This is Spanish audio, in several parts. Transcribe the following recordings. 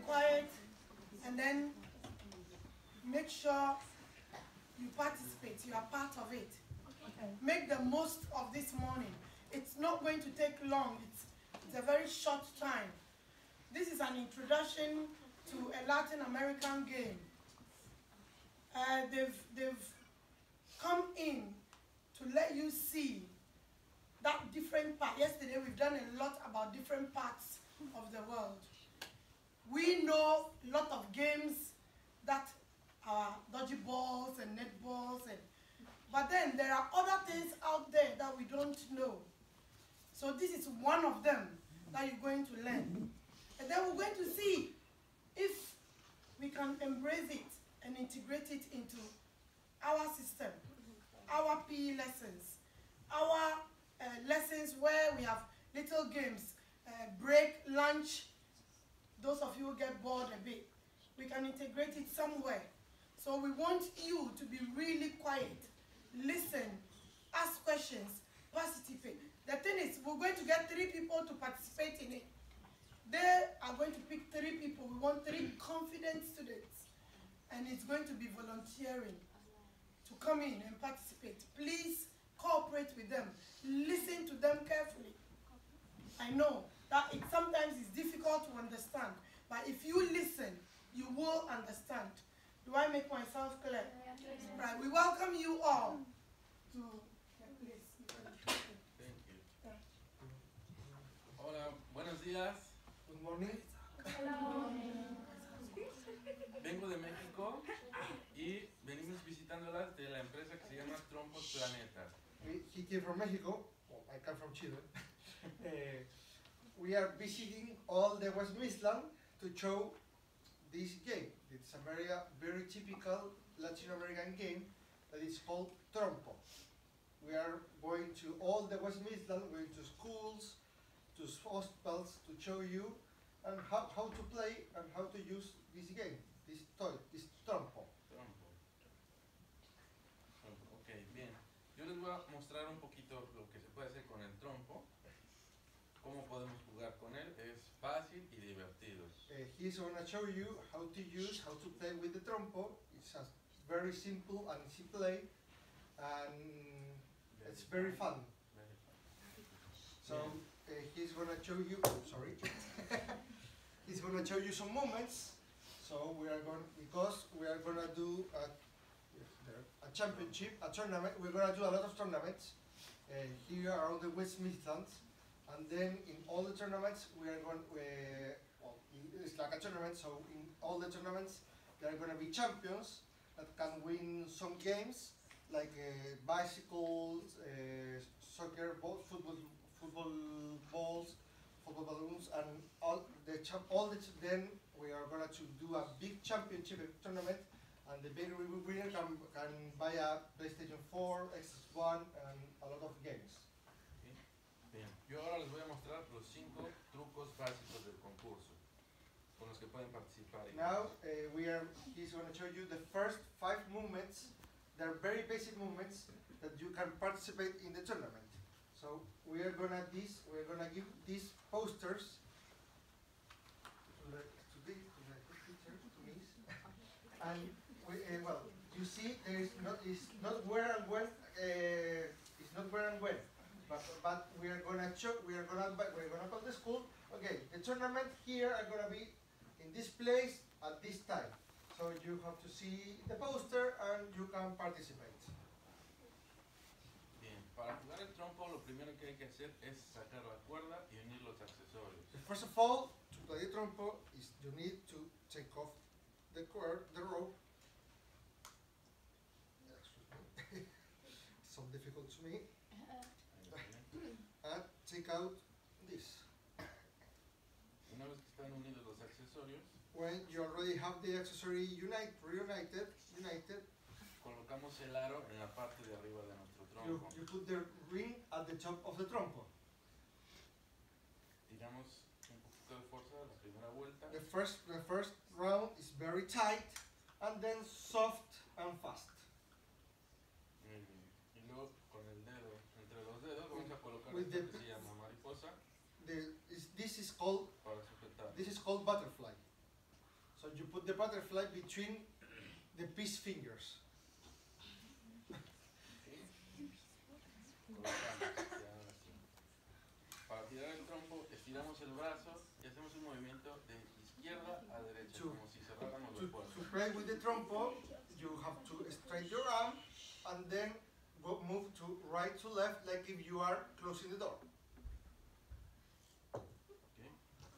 quiet, and then make sure you participate, you are part of it. Okay. Make the most of this morning. It's not going to take long, it's a very short time. This is an introduction to a Latin American game. They've come in to let you see that different part. Yesterday we've done a lot about different parts of the world. We know a lot of games that are dodgy balls and netballs, but then there are other things out there that we don't know. So this is one of them that you're going to learn. And then we're going to see if we can embrace it and integrate it into our system, our PE lessons, our lessons where we have little games, break, lunch. Those of you who get bored a bit, we can integrate it somewhere. So we want you to be really quiet, listen, ask questions, participate. The thing is, we're going to get 3 people to participate in it. They are going to pick 3 people. We want 3 confident students. And it's going to be volunteering to come in and participate. Please cooperate with them. Listen to them carefully. I know that it sometimes is difficult to understand, but if you listen, you will understand. Do I make myself clear? Right. We welcome you all to please. Thank you. Hola, buenos días. Good morning. Hello. Vengo de México y venimos visitándolas de la empresa que se llama Trompos Planetas. He came from Mexico. Well, I come from Chile. We are visiting all the West Midland to show this game. It's a very typical Latin American game that is called trompo. We are going to all the West Midland, going to schools, to hospitals to show you and how to play and how to use this game, this toy, this trompo. Trompo. Ok, bien. Yo les voy a mostrar un poquito lo que se puede hacer con el trompo. Cómo podemos jugar con él. Es fácil y divertido. He's going to show you how to play with the trompo. It's a very simple and easy play, and it's very fun. So he's going to show you. Sorry, he's going to show you some moments. So we are going to do a championship, a tournament. We're going to do a lot of tournaments here around the West Midlands. And then in all the tournaments, we are going. Well, it's like a tournament. So in all the tournaments, there are going to be champions that can win some games, like bicycles, soccer balls, football balls, football balloons, and then we are going to do a big championship tournament, and the big winner can buy a PlayStation 4, Xbox One, and a lot of games. Bien, yo ahora les voy a mostrar los 5 trucos básicos del concurso con los que pueden participar. Now he's going to show you the first 5 movements. They're very basic movements that you can participate in the tournament. So we're gonna give these posters to me, and well, you see it's not where and when. It's not where and when. But we are gonna call the school. Okay, the tournament here are gonna be in this place at this time. So you have to see the poster and you can participate. Bien, para jugar el trompo lo primero que hay que hacer es sacar la cuerda y unir los accesorios. First of all, to play the trompo is you need to take off the rope. Excuse me, it's so difficult to me. And take out this. Una vez que están unidos los accesorios, When you already have the accessory reunited, colocamos el aro en la parte de arriba de nuestro you trompo. put the ring at the top of the trompo. Tiramos un poquito de fuerza la primera vuelta. The first round is very tight and then soft and fast. Y luego con el dedo, entre los dedos, vamos a colocar With esto the- que se llama mariposa This is called para sujetar. butterfly. the butterfly between the peace fingers. Para tirar el trompo, estiramos el brazo y hacemos un movimiento de izquierda a derecha, como si cerráramos los puertos. To play with the trompo, you have to straight your arm and then move to right to left, like if you are closing the door. Okay.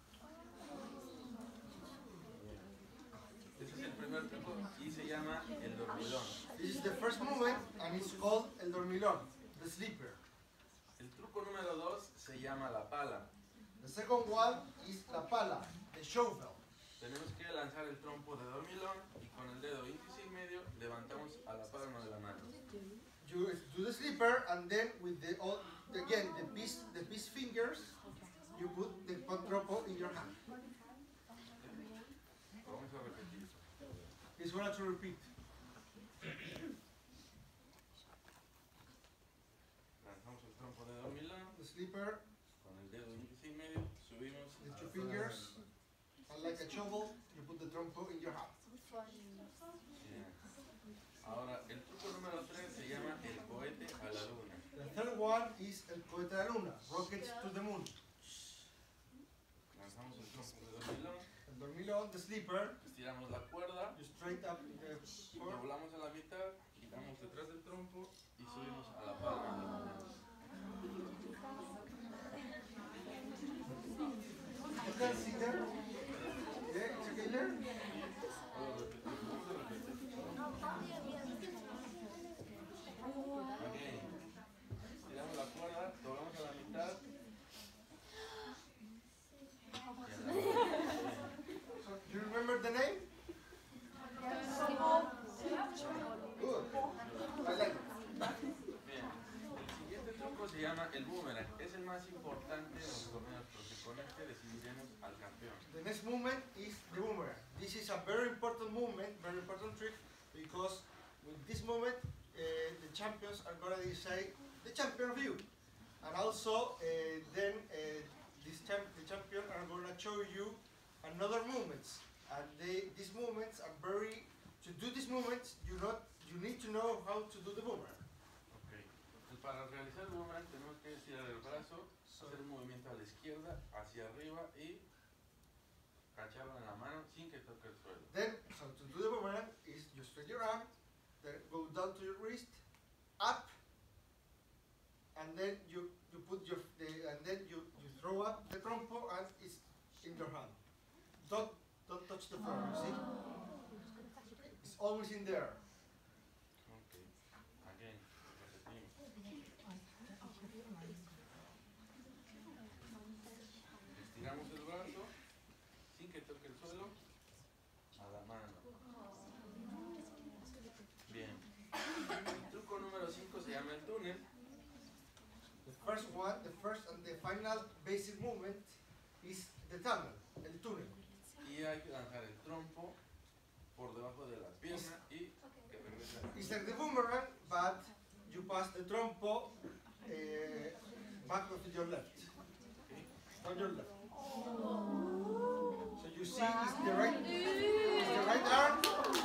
Ese es el primer truco y se llama el dormilón. This is the first movement and it's called el dormilón, the sleeper. El truco número 2 se llama la pala. The second one is la pala, the shovel. Tenemos que lanzar el trompo de dormilón y con el dedo índice y medio levantamos a la palma de la mano. You do the sleeper and then with the peace fingers, you put the trompo in your hand. Vamos a repetir. It's one to repeat. Lanzamos el trompo de dormilón The sleeper, con el dedo índice y medio, subimos the a two la fingers, and like a shovel, you put the trompo in your hand. Bien. Ahora, el truco número 3 se llama el cohete a la luna. The third one is el cohete a la luna, rockets to the moon. Lanzamos el trompo de dormilón, El dormilón, the sleeper, estiramos la cuerda, you straight up the cord, doblamos a la mitad, giramos detrás del trompo y subimos a la palma de la mano. you can see there. Yeah, it's okay there. Puedo repetir, vamos a repetir. Ok. Estiramos la cuerda, doblamos a la mitad. So, do you remember the name? Good. I like it. Bien. El siguiente truco se llama el boomerang. Es el más importante de los torneos porque con este decidiremos al campeón. The next movement is the boomerang. This is a very important movement, very important trick, because with this moment, the champions are going to decide the champion of you. And also, then the champion are going to show you another movements. And these movements are to do these movements, you need to know how to do the boomerang. Okay. Pues para realizar el boomerang tenemos que estirar el brazo, hacer un movimiento a la izquierda, hacia arriba y cacharlo en la mano sin que toque el suelo. Then, so to do the boomerang is you straight your arm, then go down to your wrist, up, and then you throw up the trompo and it's in your hand. Don't touch the floor. You see, it's always in there. Okay. Again, repetimos. Estiramos el brazo sin que toque el suelo a la mano. Bien. El truco número 5 se llama el túnel. The first and the final basic movement is the tunnel, el túnel. Y hay que lanzar el trompo por debajo de la pierna y que regrese a la It's like the boomerang, but you pass the trompo back of your left, on your left. So you see, it's the right arm.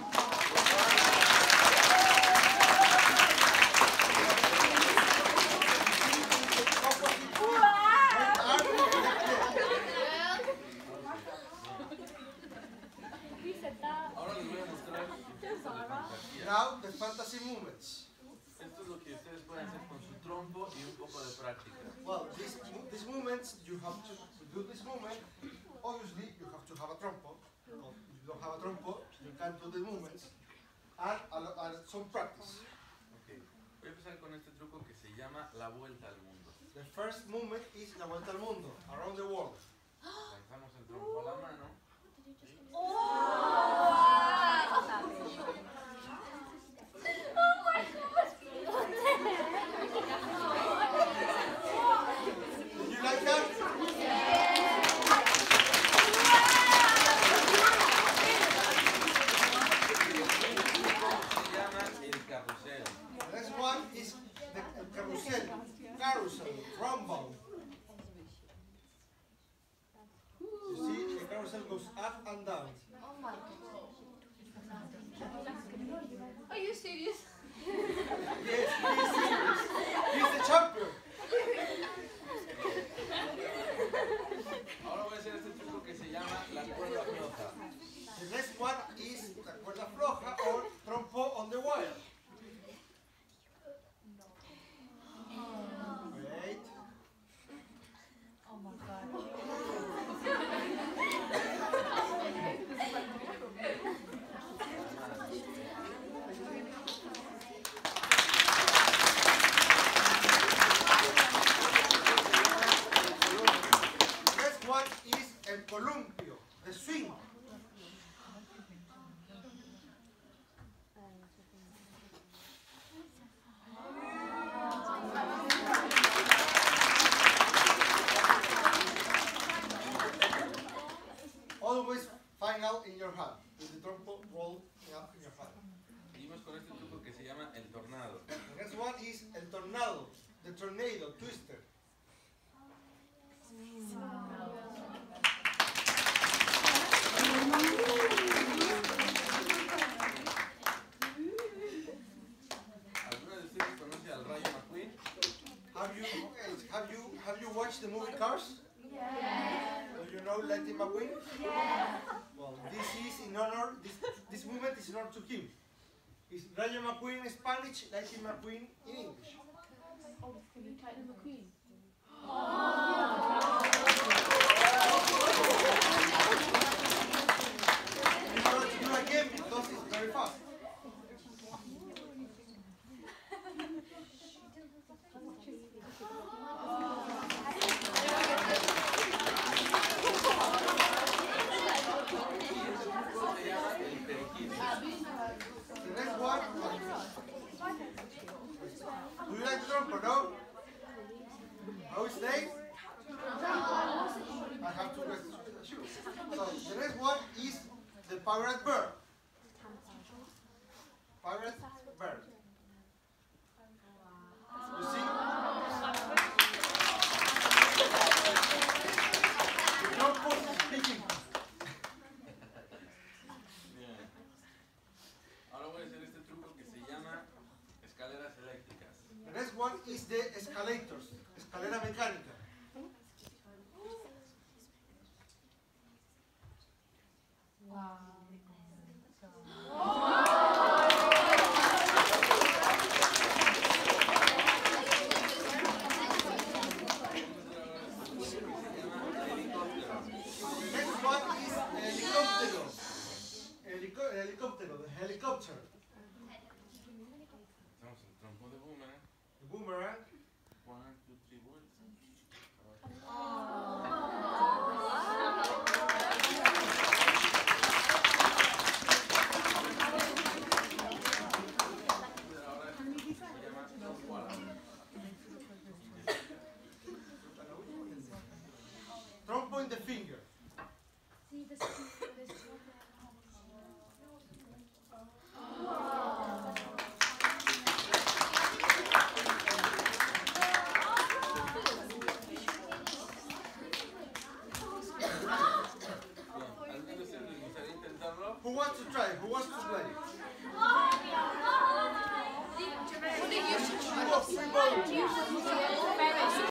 Ahora les voy a mostrar un poco de fantasía. Now the fantasy movements. Esto es lo que ustedes pueden hacer con su trompo y un poco de práctica. Well, these movements, you have to do this movement. Obviously, you have to have a trompo. Well, if you don't have a trompo, you can't do the movements. And some practice. Okay. Voy a empezar con este truco que se llama la vuelta al mundo. The first movement is la vuelta al mundo, around the world. Lanzamos el trompo a la mano. Did you like that? Se llama el carrusel. The next one is the carousel, rumble. You see, the carousel goes up and down. Oh my God. Are you serious? Yes, he's serious. He's the champion. Ahora voy a hacer este truco que se llama la cuerda floja. The next one is la cuerda floja or trompo on the wire. Wait. Oh my God. Next one is el columpio, the swing. Always final in your hand, with the trompo roll up in your hand. Seguimos con este truco que se llama el tornado. The next one is el tornado, the tornado twister. ¿Alguna de ustedes conoce al Rayo McQueen? Have you watched the movie Cars? Yeah. Do you know Lightning McQueen? Yeah. Well, this movement is in honor to him. It's Rayo McQueen in Spanish, Lightning McQueen in English. Oh, can you tighten the queen? I'm going to do it again because it's very fast. The next one. Do you like the trompo, no? How is name? I have to rest. So the next one is the pirate bird. Pirate bird. You see? The trompo is speaking. Bien. Ahora voy a hacer este truco que se llama escaleras eléctricas. The next one is the escalators. Escalera mecánica. The next one is helicóptero. Helicóptero, the helicopter. Hacemos el trompo de boomerang. The boomerang. 1, 2, 3 volts. Ahora se llama trompo a la mano. Trompo in the finger. Bien. ¿Alguien de ustedes les gustaría intentarlo? Who wants to try? Who wants to play? What do you should try?